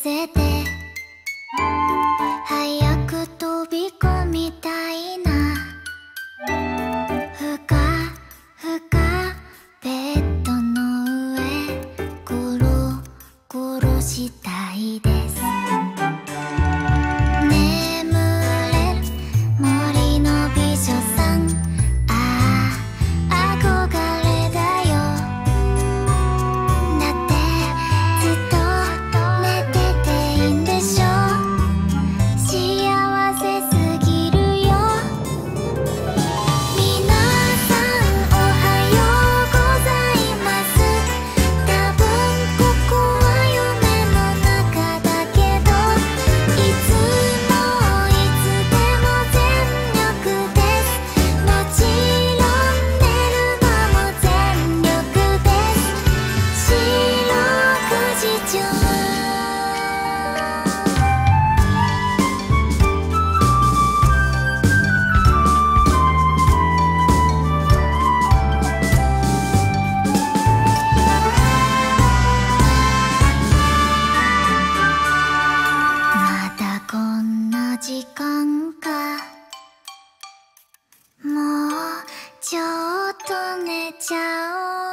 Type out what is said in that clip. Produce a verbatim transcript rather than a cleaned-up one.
せて早く飛び込みたいな。ふかふかベッドの上ゴロゴロしたいです。眠れる森の美女さん、ああ憧れだよ。だってずっと寝てていいんでしょ。幸せすぎるよ。みなさんおはようございます。多分ここは夢の中だけど、いつもいつでも全力です。もちろん寝るのも全力です。四六時中まだこんな時間か。もうちょっと寝ちゃおう。